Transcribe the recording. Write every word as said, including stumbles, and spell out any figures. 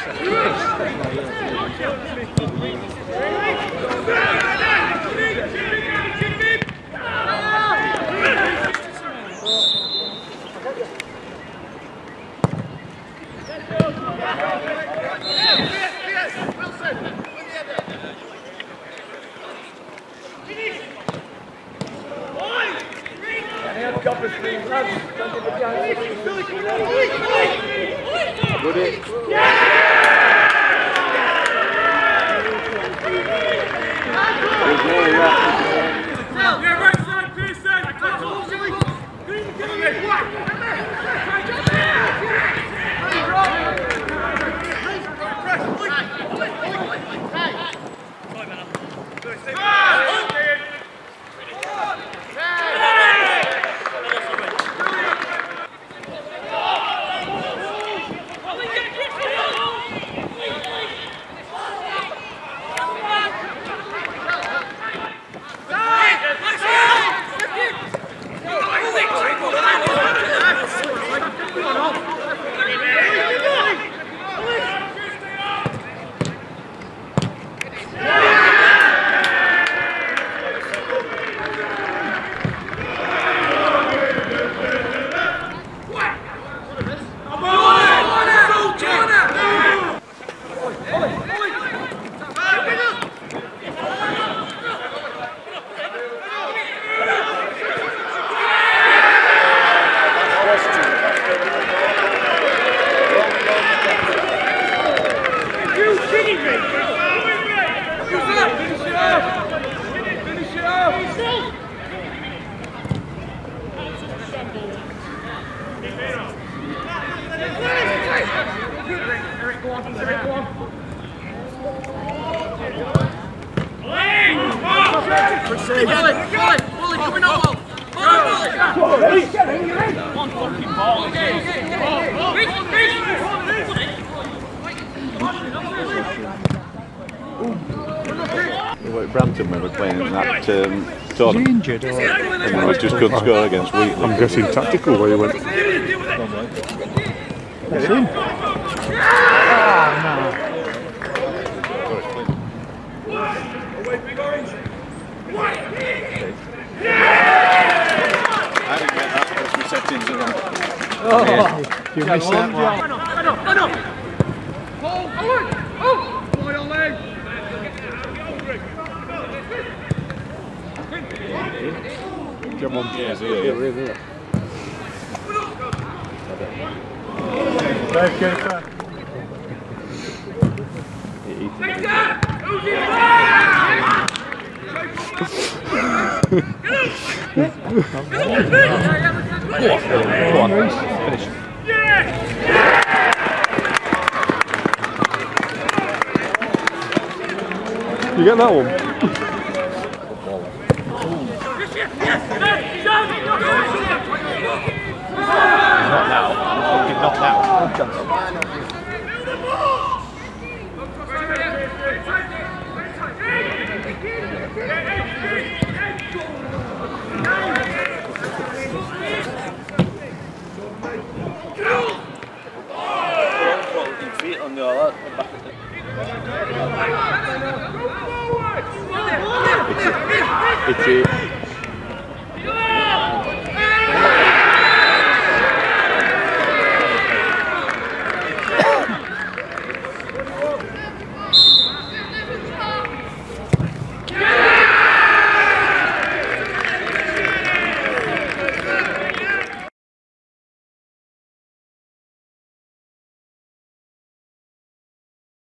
Brampton when we were playing in that um, tournament. Injured, or? And we just couldn't score against Wheatley. I'm guessing tactical where you went. Get in. Oh, no. I didn't get that because my settings are wrong. Oh, yeah. You missed that one. Come on, yes, yeah, yeah. Here, here. Dave, get it back. Go on, Rhys. Finish. You get that one? Not now. Not now. Feet on your back. It's a, it's a